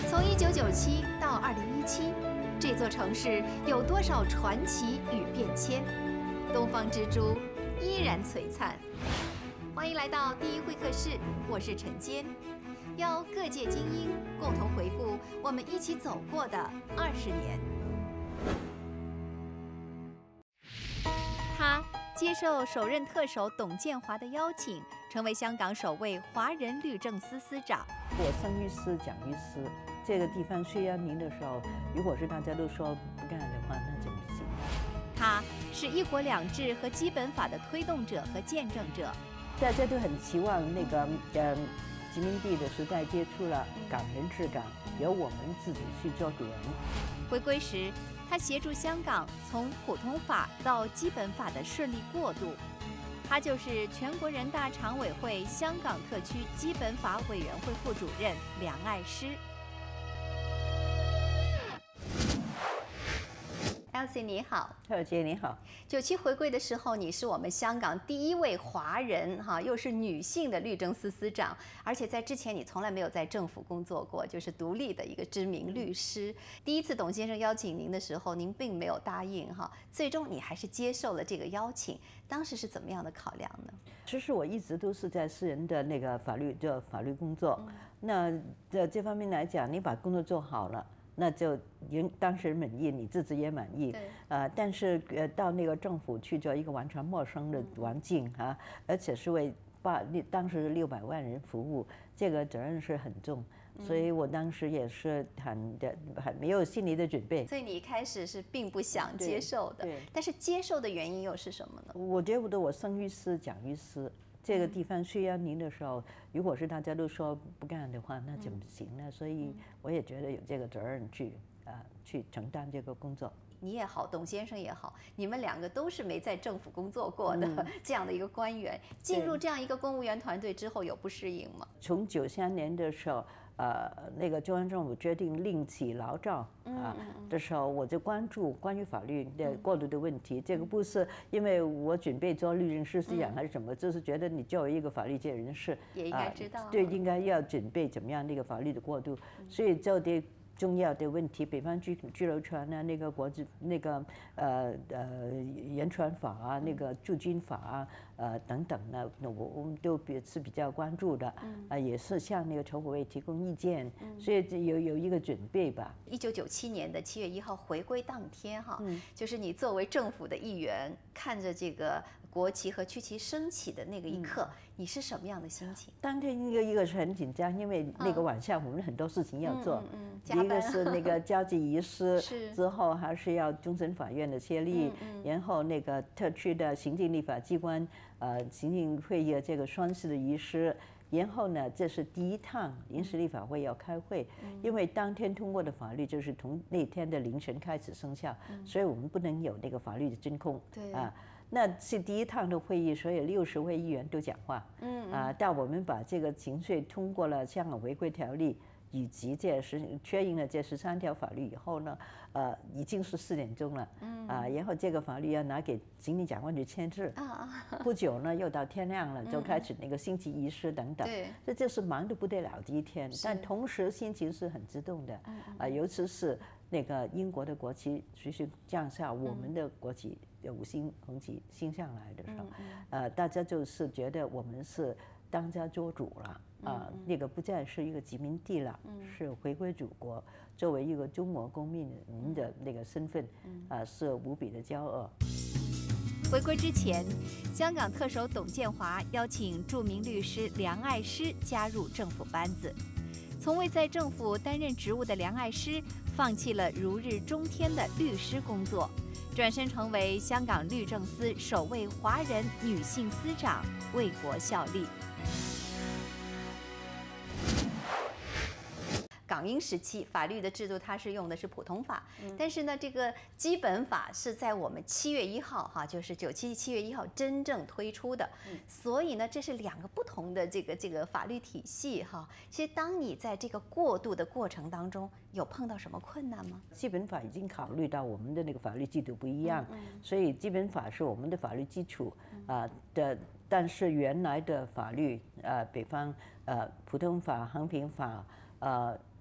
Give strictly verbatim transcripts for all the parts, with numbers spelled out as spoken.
从一九九七到二零一七，这座城市有多少传奇与变迁？东方之珠依然璀璨。欢迎来到第一会客室，我是陈坚，邀各界精英共同回顾我们一起走过的二十年。他接受首任特首董建华的邀请，成为香港首位华人律政司司长。 我生于斯，长于斯，这个地方需要您的时候，如果是大家都说不干的话，那怎么行？ 他是一国两制和基本法的推动者和见证者。 大家都很期望那个呃殖民地的时代结束了，港人治港，由我们自己去做主人。 回归时，他协助香港从普通法到基本法的顺利过渡。他就是全国人大常委会香港特区基本法委员会副主任梁爱诗。Elsie 你好， 小姐你好。 九七回归的时候，你是我们香港第一位华人哈，又是女性的律政司司长，而且在之前你从来没有在政府工作过，就是独立的一个知名律师。第一次董先生邀请您的时候，您并没有答应哈，最终你还是接受了这个邀请。当时是怎么样的考量呢？ 其实我一直都是在私人的那个法律的法律工作，嗯、那在这方面来讲，你把工作做好了。那就人当事人满意，你自己也满意。呃，但是呃，到那个政府去做一个完全陌生的环境啊，而且是为八当时六百万人服务，这个责任是很重，所以我当时也是很的很没有心理的准备。 所以你一开始是并不想接受的，但是接受的原因又是什么呢？ 我觉得我生于斯，长于斯。这个地方需要您的时候，如果是大家都说不干的话，那怎么行呢？所以我也觉得有这个责任去啊、呃、去承担这个工作。 你也好，董先生也好，你们两个都是没在政府工作过的、嗯、这样的一个官员，进入这样一个公务员团队之后，有不适应吗？ 从九三年的时候。呃，那个中央政府决定另起炉灶啊的时候，我就关注关于法律的过渡的问题。这个不是因为我准备做律政司司长还是什么，就是觉得你作为一个法律界人士， 也应该知道， 对，应该要准备怎么样那个法律的过渡，所以就得。重要的问题，北方居居留权啊，那个国际那个呃呃言传法啊，那个驻军法啊，呃等等呢，那我我们都比是比较关注的，啊、呃、也是向那个筹委会提供意见，所以有有一个准备吧。 一九九七年的七月一号回归当天哈，嗯、就是你作为政府的一员，看着这个国旗和区旗升起的那个一刻，嗯、你是什么样的心情？ 当天一个一个是很紧张，因为那个晚上我们很多事情要做。嗯嗯嗯一个是那个交接仪式，之后还是要终审法院的协力，嗯嗯、然后那个特区的行政立法机关，呃，行政会议的这个宣誓的仪式，然后呢，这是第一趟临时立法会要开会，嗯、因为当天通过的法律就是从那天的凌晨开始生效，嗯、所以我们不能有那个法律的真空， 对啊。那是第一趟的会议，所以六十位议员都讲话，嗯啊，到我们把这个程序通过了香港回归条例。以及这十确认了这十三条法律以后呢，呃，已经是四点钟了，嗯啊，然后这个法律要拿给行政长官去签字，啊，不久呢又到天亮了，就开始那个升旗仪式等等，对，这就是忙得不得了的一天，但同时心情是很激动的，啊，尤其是那个英国的国旗徐徐降下，我们的国旗五星红旗升上来的时候，呃，大家就是觉得我们是当家做主了。啊，那个不再是一个殖民地了，嗯、是回归祖国。作为一个中国公民民的那个身份，嗯、啊，是无比的骄傲。 回归之前，香港特首董建华邀请著名律师梁爱诗加入政府班子。从未在政府担任职务的梁爱诗，放弃了如日中天的律师工作，转身成为香港律政司首位华人女性司长，为国效力。港英时期法律的制度，它是用的是普通法，嗯、但是呢，这个基本法是在我们七月一号哈，就是九七七月一号真正推出的，嗯、所以呢，这是两个不同的这个这个法律体系哈。其实，当你在这个过渡的过程当中，有碰到什么困难吗？ 基本法已经考虑到我们的那个法律制度不一样，嗯嗯、所以基本法是我们的法律基础啊、呃、的。但是原来的法律，呃，北方呃普通法、衡平法，呃。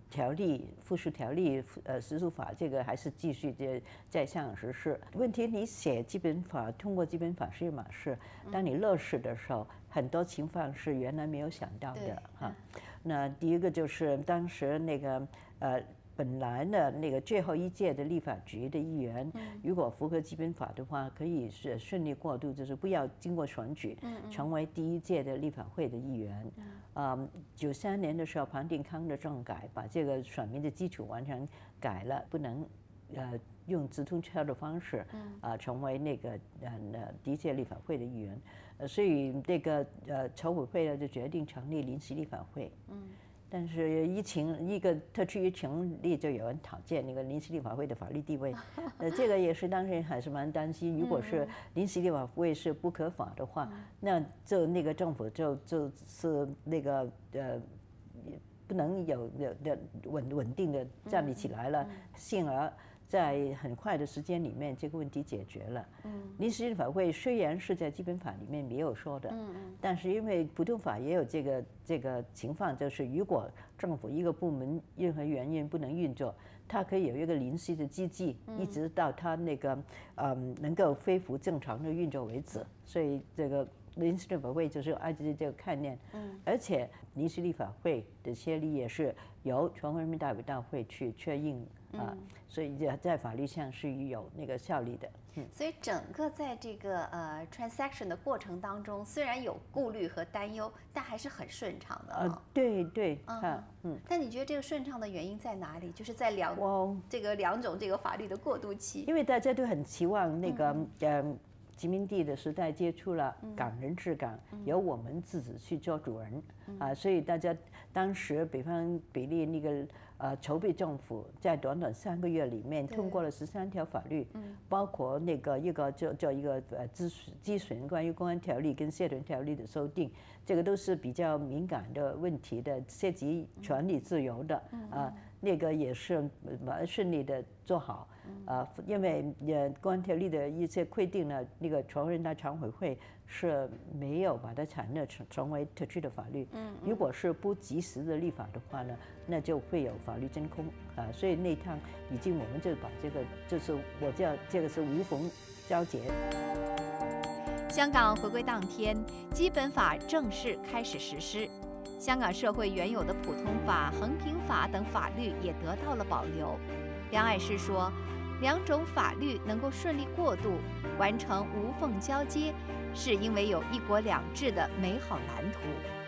条例附属条例呃实施法这个还是继续在在香港实施。问题你写基本法通过基本法是一码事，当你落实的时候，很多情况是原来没有想到的哈。那第一个就是当时那个呃。本来呢，那个最后一届的立法局的议员，如果符合基本法的话，可以是顺利过渡，就是不要经过选举，成为第一届的立法会的议员。啊，九三年的时候，彭定康的政改把这个选民的基础完全改了，不能呃用直通车的方式啊成为那个呃第一届立法会的议员。呃，所以这个呃筹委会呢就决定成立临时立法会。嗯。但是疫情一个特区疫情里就有人讨建那个临时立法会的法律地位，呃，这个也是当时还是蛮担心，如果是临时立法会是不可法的话，那就那个政府就就是那个呃不能有有的稳稳定的站立起来了，进而在很快的时间里面这个问题解决了。临时立法会虽然是在基本法里面没有说的，但是因为普通法也有这个这个情况，就是如果政府一个部门任何原因不能运作，它可以有一个临时的机制，一直到它那个嗯能够恢复正常的运作为止。所以这个临时立法会就是按照这个概念，而且临时立法会的设立也是由全国人民代表大会去确认。啊，所以在法律上是有那个效力的。嗯， 所以整个在这个呃 transaction 的过程当中，虽然有顾虑和担忧，但还是很顺畅的。 呃，对对，啊， 嗯。但你觉得这个顺畅的原因在哪里？就是在两这个两种这个法律的过渡期。 因为大家都很期望那个呃殖民地的时代结束了，港人治港，由我们自己去做主人啊，所以大家当时北方比例那个。呃，筹备政府在短短三个月里面通过了十三条法律，包括那个一个叫叫一个呃咨咨询关于公安条例跟社团条例的修订，这个都是比较敏感的问题的，涉及权利自由的啊，那个也是蛮顺利的做好啊，因为呃公安条例的一些规定呢，那个全国人大常委会是没有把它采纳成成为特区的法律，如果是不及时的立法的话呢，那就会有法律真空啊，所以那趟已经我们就把这个就是我叫这个是无缝交接。 香港回归当天，基本法正式开始实施，香港社会原有的普通法、衡平法等法律也得到了保留。梁爱诗说，两种法律能够顺利过渡，完成无缝交接，是因为有一国两制的美好蓝图。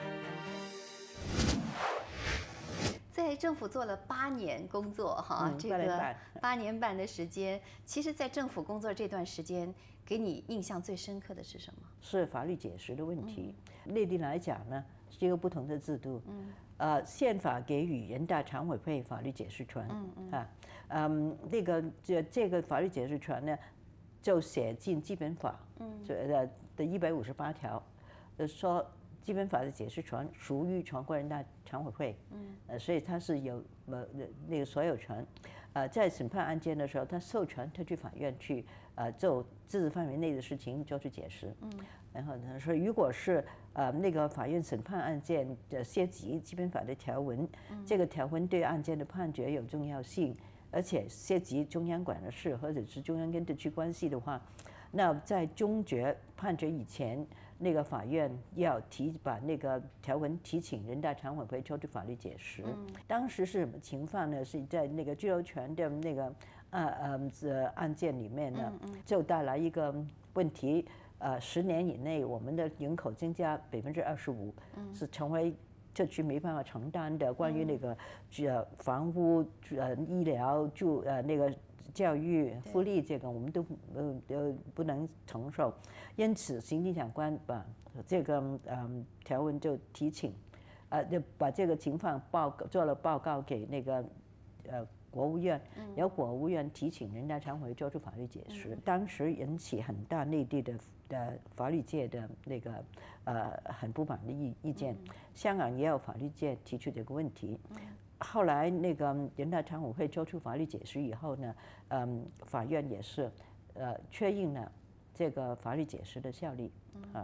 在政府做了八年工作，哈， 嗯、 这个八年半的时间，其实，在政府工作这段时间，给你印象最深刻的是什么？ 是法律解释的问题。嗯、内地来讲呢，是一个不同的制度。嗯。呃，宪法给予人大常委会法律解释权。嗯嗯。啊，嗯，那个这这个法律解释权呢，就写进基本法。嗯。这的一百五十八条，呃说。基本法的解释权属于全国人大常委会，嗯，呃，所以它是有呃那个所有权，呃，在审判案件的时候，它授权特区法院去呃就自治范围内的事情做出解释，嗯，然后呢说，如果是呃那个法院审判案件的涉及基本法的条文，嗯、这个条文对案件的判决有重要性，而且涉及中央管的事或者是中央跟特区关系的话，那在终决判决以前。那个法院要提把那个条文提请人大常委会做出法律解释。嗯、当时是什么情况呢？是在那个居留权的那个啊呃案件里面呢，嗯嗯、就带来一个问题。呃，十年以内，我们的人口增加百分之二十五，是成为特区没办法承担的。关于那个呃房屋、呃医疗、住呃那个。教育、福利这个我们都呃呃不能承受，因此行政长官把这个嗯条文就提请，呃就把这个情况报做了报告给那个呃国务院，由国务院提请人大常委会做出法律解释，当时引起很大内地的呃法律界的那个呃很不满的意意见，香港也有法律界提出这个问题。后来那个人大常委会做出法律解释以后呢，嗯，法院也是呃确认了这个法律解释的效力啊。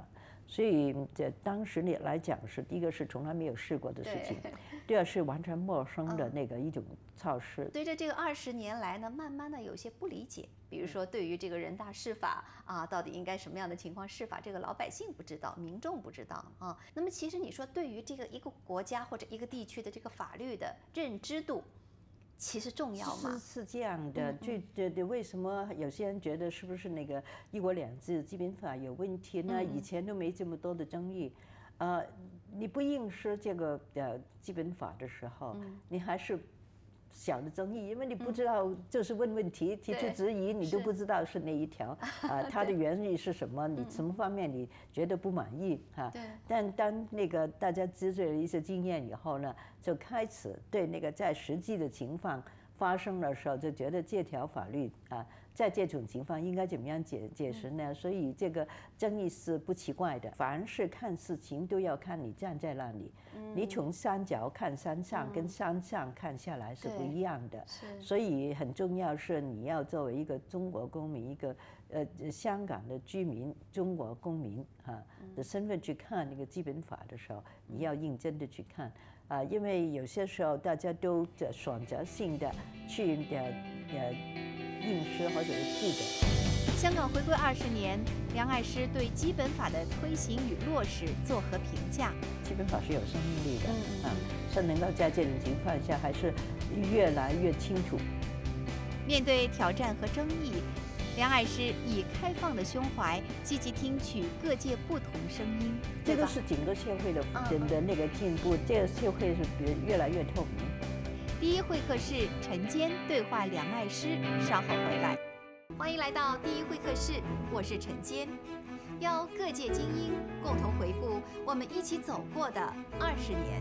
所以这当时你来讲是第一个是从来没有试过的事情，第二是完全陌生的那个一种措施。 随着这个二十年来呢，慢慢的有些不理解，比如说对于这个人大释法啊，到底应该什么样的情况释法，这个老百姓不知道，民众不知道啊。那么其实你说对于这个一个国家或者一个地区的这个法律的认知度，其实重要吗？ 是是这样的，就这这为什么有些人觉得是不是那个一国两制基本法有问题呢？以前都没这么多的争议，呃，你不认识这个呃基本法的时候，你还是小的争议，因为你不知道，就是问问题提出质疑，你都不知道是哪一条啊，它的原意是什么，你什么方面你觉得不满意哈？但当那个大家积累了一些经验以后呢，就开始对那个在实际的情况发生的时候，就觉得这条法律啊，在这种情况应该怎么样解解释呢？所以这个争议是不奇怪的。凡是看事情都要看你站在那里，你从山脚看山上，跟山上看下来是不一样的。所以很重要是你要作为一个中国公民，一个呃香港的居民，中国公民啊的身份去看那个基本法的时候，你要认真的去看。啊，因为有些时候大家都选择性的去呃呃认识或者是记得。 香港回归二十年，梁爱诗对基本法的推行与落实作何评价？ 基本法是有生命力的，啊，是能够在这种情况下还是越来越清楚。 面对挑战和争议，梁爱诗以开放的胸怀，积极听取各界不同声音。 这个是整个社会的人的那个进步，这个社会是越来越透明。 第一会客室，陈坚对话梁爱诗，稍后回来。欢迎来到第一会客室，我是陈坚，邀各界精英共同回顾我们一起走过的二十年。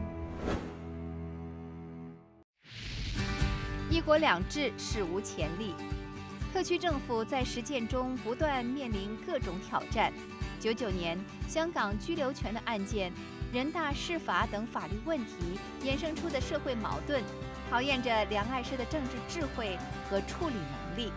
一国两制史无前例。特区政府在实践中不断面临各种挑战。九九年，香港居留权的案件、人大释法等法律问题衍生出的社会矛盾，考验着梁爱诗的政治智慧和处理能力。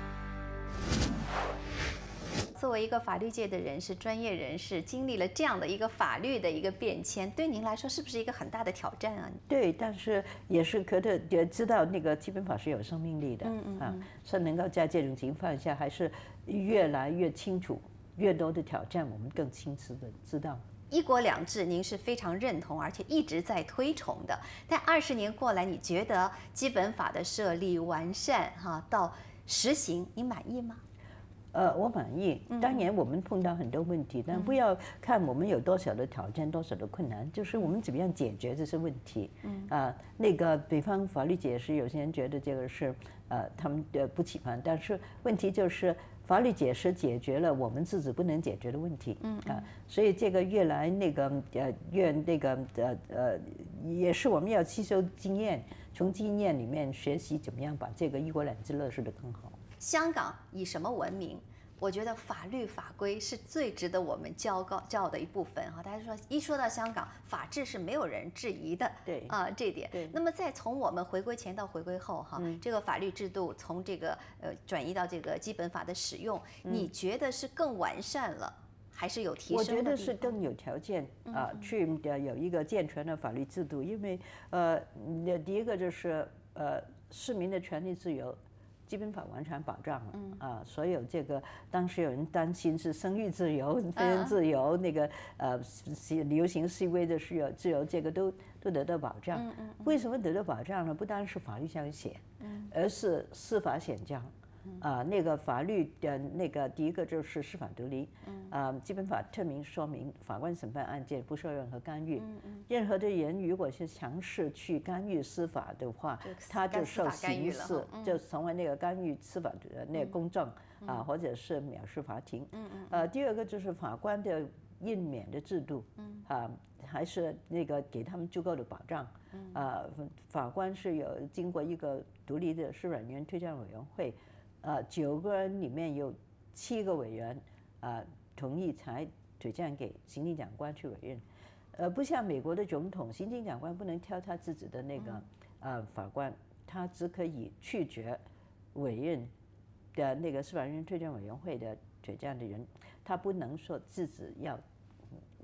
作为一个法律界的人士、专业人士，经历了这样的一个法律的一个变迁，对您来说是不是一个很大的挑战啊？ 对，但是也是可得也知道那个基本法是有生命力的，嗯嗯啊，是能够在这种情况下还是越来越清楚，越多的挑战我们更清楚的知道。 一国两制，您是非常认同，而且一直在推崇的。但二十年过来，你觉得基本法的设立、完善，哈，到实行，你满意吗？ 呃，我满意。当然，我们碰到很多问题，但不要看我们有多少的挑战、多少的困难，就是我们怎么样解决这些问题。啊，那个比方法律解释，有些人觉得这个是呃他们的不喜欢，但是问题就是法律解释解决了我们自己不能解决的问题。啊，所以这个越来那个呃越那个呃呃，也是我们要吸收经验，从经验里面学习怎么样把这个一国两制落实得更好。 香港以什么闻名？我觉得法律法规是最值得我们骄高骄傲的一部分哈。大家说一说到香港，法治是没有人质疑的， 对啊、呃、这点。 对。 那么再从我们回归前到回归后哈，嗯、这个法律制度从这个呃转移到这个基本法的使用，嗯、你觉得是更完善了，还是有提升的地方？ 我觉得是更有条件啊、呃，去有一个健全的法律制度，因为呃，第一个就是呃市民的权利自由。基本法完全保障了、嗯、啊，所有这个当时有人担心是生育自由、非人自由，那个呃流行示威的自由，自由这个都都得到保障。嗯嗯嗯、为什么得到保障呢？不单是法律上写，嗯、而是司法显彰。啊，那个法律的那个第一个就是司法独立，啊，基本法特明说明法官审判案件不受任何干预，任何的人如果是强势去干预司法的话，他就受刑事，就成为那个干预司法的那个公正啊，或者是藐视法庭。呃，第二个就是法官的任免的制度，啊，还是那个给他们足够的保障。啊，法官是有经过一个独立的司法人员推荐委员会。呃，九个人里面有七个委员啊、呃、同意才推荐给行政长官去委任，呃，不像美国的总统，行政长官不能挑他自己的那个呃法官，他只可以拒绝委任的那个司法人员推荐委员会的推荐的人，他不能说自己要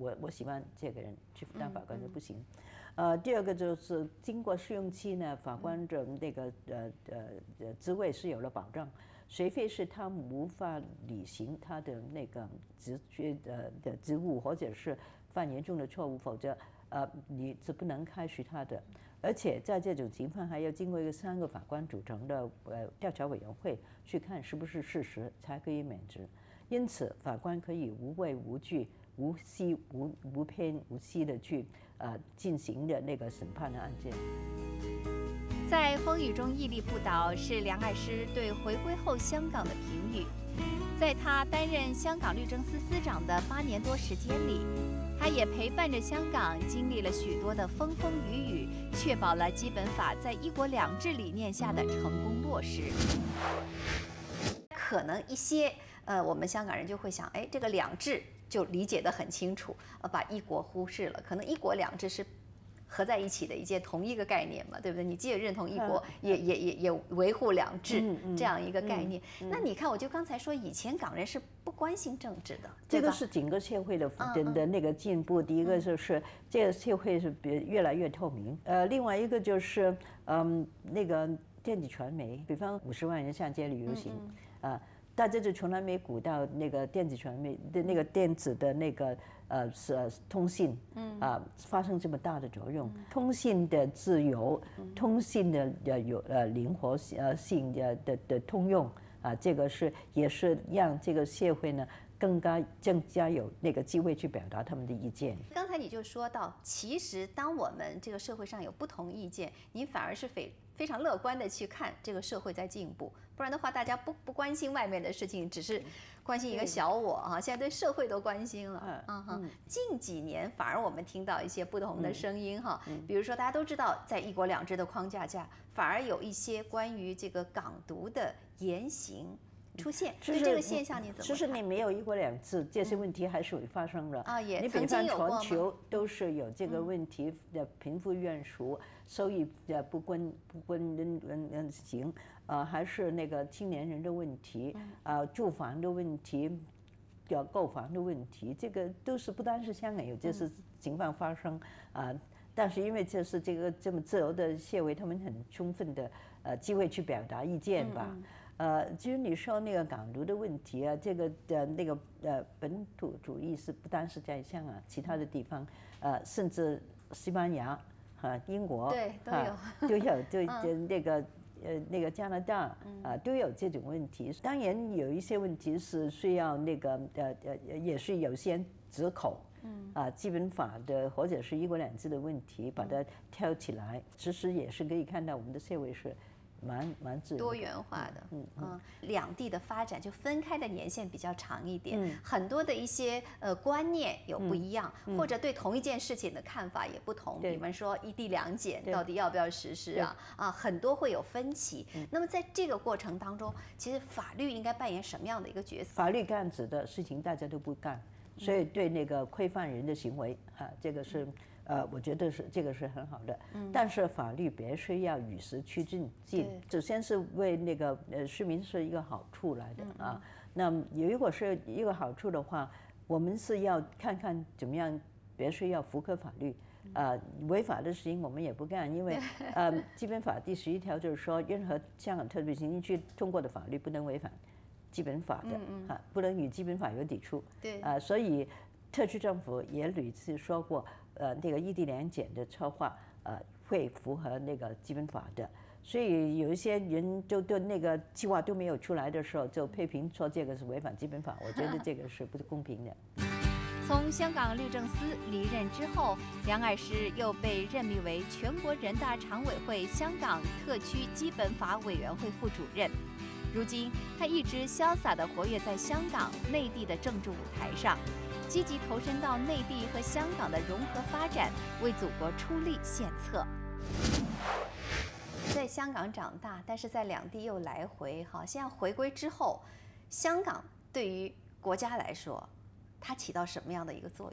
我我喜欢这个人去当法官就不行。嗯嗯、呃，第二个就是经过试用期呢，法官的那个呃呃呃职位是有了保障。除非是他无法履行他的那个职缺的的职务，或者是犯严重的错误，否则呃你是不能开除他的。而且在这种情况还要经过一个三个法官组成的呃调查委员会去看是不是事实，才可以免职。因此，法官可以无畏无惧、无息无无偏无息的去呃进行的那个审判的案件。 在风雨中屹立不倒是梁爱诗对回归后香港的评语。在他担任香港律政司司长的八年多时间里，他也陪伴着香港经历了许多的风风雨雨，确保了基本法在一国两制理念下的成功落实。可能一些呃，我们香港人就会想，哎，这个两制就理解得很清楚，呃，把一国忽视了。可能一国两制是合在一起的一件同一个概念嘛，对不对？你既认同一国，也也也也维护两制这样一个概念。那你看，我就刚才说，以前港人是不关心政治的， 这个是整个社会的的的那个进步。第一个就是这个社会是越来越透明，呃，另外一个就是嗯那个电子传媒，比方五十万人上街旅游行啊。大家就从来没估到那个电子传媒的那个电子的那个呃是通信，啊发生这么大的作用。通信的自由，通信的呃有呃灵活呃性的的的通用啊，这个是也是让这个社会呢更加更加有那个机会去表达他们的意见。 刚才你就说到，其实当我们这个社会上有不同意见，你反而是非非常乐观的去看这个社会在进步。不然的话，大家不不关心外面的事情，只是关心一个小我啊。现在对社会都关心了，嗯哈。近几年反而我们听到一些不同的声音哈，比如说大家都知道，在一国两制的框架下，反而有一些关于这个港独的言行出现。对这个现象你怎么看？ 其实你没有一国两制，这些问题还是会发生的啊。也你比方全球都是有这个问题的，贫富悬殊、收益的不均不均人行。呃，还是那个青年人的问题，呃，住房的问题，要购房的问题，这个都是不单是香港有这些情况发生啊、呃，但是因为这是这个这么自由的社会，他们很充分的呃机会去表达意见吧。嗯嗯呃，至于你说那个港独的问题啊，这个的那个呃本土主义是不单是在香港，其他的地方，呃，甚至西班牙啊、英国对都有、啊、 都有对那个。呃，那个加拿大啊都有这种问题。当然有一些问题是需要那个呃呃，也是有些折口，嗯啊，基本法的或者是一国两制的问题，把它挑起来，其实也是可以看到我们的社会是蛮蛮自由多元化的，嗯嗯，两地的发展就分开的年限比较长一点，嗯、很多的一些呃观念有不一样，嗯、或者对同一件事情的看法也不同。比方说一地两检到底要不要实施啊？啊，很多会有分歧。那么在这个过程当中，其实法律应该扮演什么样的一个角色？ 法律干子的事情大家都不干，所以对那个规范人的行为啊，这个是。呃，我觉得是这个是很好的，嗯、但是法律必须要与时俱进，首先是为那个呃市民是一个好处来的、嗯、啊。那如果是一个好处的话，我们是要看看怎么样，必须要符合法律。呃，违法的事情我们也不干，因为呃，基本法第十一条就是说，任何香港特别行政区通过的法律不能违反基本法的，嗯嗯啊，不能与基本法有抵触。 对啊，所以特区政府也屡次说过。呃，那个异地两检的策划，呃，会符合那个基本法的，所以有一些人就对那个计划都没有出来的时候，就批评说这个是违反基本法，我觉得这个是不公平的。 从香港律政司离任之后，梁爱诗又被任命为全国人大常委会香港特区基本法委员会副主任。如今，他一直潇洒地活跃在香港、内地的政治舞台上。积极投身到内地和香港的融合发展，为祖国出力献策。在香港长大，但是在两地又来回，哈，现在回归之后，香港对于国家来说，它起到什么样的一个作用？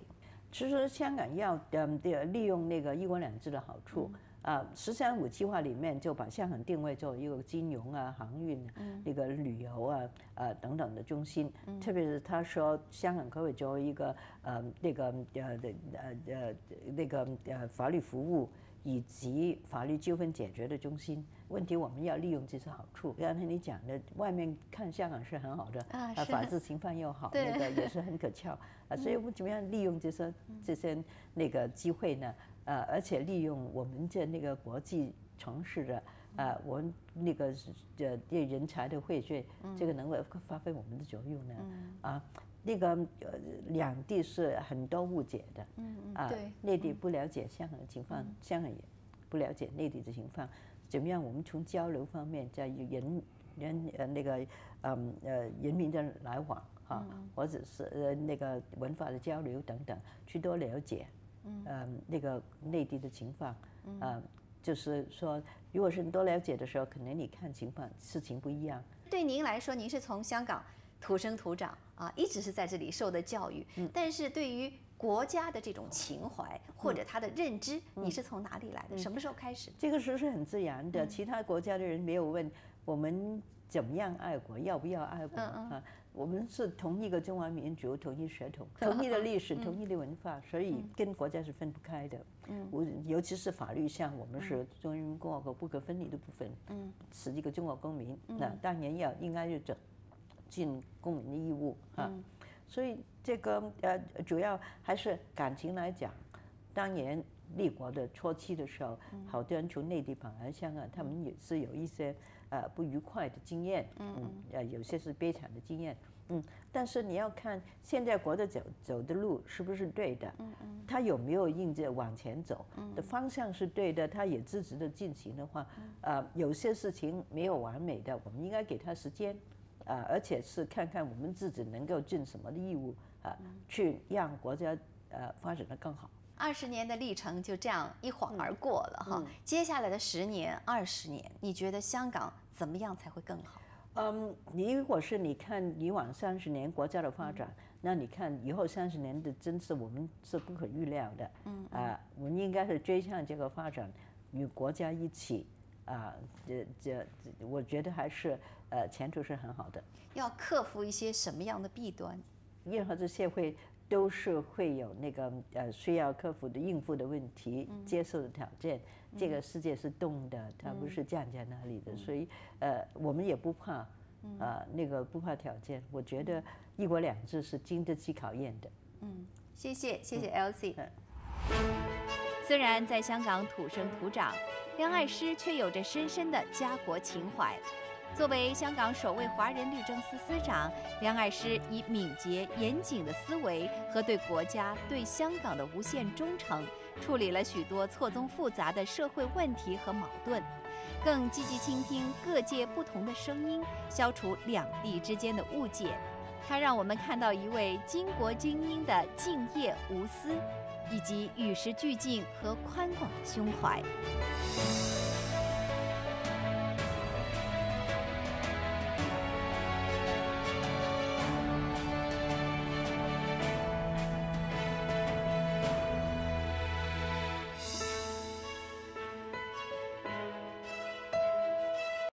其实香港要嗯利用那个一国两制的好处。嗯啊，十三五计划里面就把香港定位作为一个金融啊、航运、嗯、那个旅游啊、呃等等的中心。嗯、特别是他说，香港可以作为一个呃那个呃呃呃那个呃法律服务以及法律纠纷解决的中心。问题我们要利用这些好处。刚才你讲的，外面看香港是很好的，啊，啊法治情况又好，那个也是很可靠啊。所以我们怎么样利用这些这些那个机会呢？呃，而且利用我们这那个国际城市的呃，我们那个呃对人才的汇聚，这个能够发挥我们的作用呢？啊，那个呃两地是很多误解的，啊，内地不了解香港的情况，香港也不了解内地的情况，怎么样？我们从交流方面，在人人呃那个嗯呃人民的来往啊，或者是呃那个文化的交流等等，去多了解。嗯，那个内地的情况，啊，就是说，如果是多了解的时候，可能你看情况事情不一样。 对您来说，您是从香港土生土长啊，一直是在这里受的教育，嗯、但是对于国家的这种情怀或者他的认知，嗯、你是从哪里来的？嗯、什么时候开始？ 这个是是很自然的，嗯、其他国家的人没有问我们怎么样爱国，要不要爱国啊？嗯嗯我们是同一个中华民族，同一血统，同一的历史，同一的文化，所以跟国家是分不开的。我尤其是法律上，我们是中华人民共和国不可分离的部分，是一个中国公民，那当然要应该就尽公民的义务啊。所以这个呃，主要还是感情来讲，当年立国的初期的时候，好多人从内地跑来香港，他们也是有一些呃不愉快的经验，嗯，呃有些是悲惨的经验，嗯，但是你要看现在国家走走的路是不是对的，嗯嗯，他有没有硬着往前走，的方向是对的，他也支持的进行的话，呃，有些事情没有完美的，我们应该给他时间，啊、呃，而且是看看我们自己能够尽什么的义务啊、呃，去让国家呃发展得更好。 二十年的历程就这样一晃而过了哈，嗯、接下来的十年、二十年，你觉得香港怎么样才会更好？ 嗯，你如果是你看以往三十年国家的发展，嗯、那你看以后三十年的真是我们是不可预料的，嗯啊、呃，我们应该是追上这个发展，与国家一起啊，这这我觉得还是呃前途是很好的。 要克服一些什么样的弊端？ 任何的社会都是会有那个呃需要克服的应付的问题，嗯、接受的挑战。嗯、这个世界是动的，它不是站在那里的，嗯、所以呃我们也不怕，啊、呃、那个不怕挑战。我觉得一国两制是经得起考验的。 嗯，谢谢谢谢 Elsie。嗯、虽然在香港土生土长，梁爱诗却有着深深的家国情怀。作为香港首位华人律政司司长，梁爱诗以敏捷严谨的思维和对国家、对香港的无限忠诚，处理了许多错综复杂的社会问题和矛盾，更积极倾听各界不同的声音，消除两地之间的误解。他让我们看到一位巾帼精英的敬业无私，以及与时俱进和宽广的胸怀。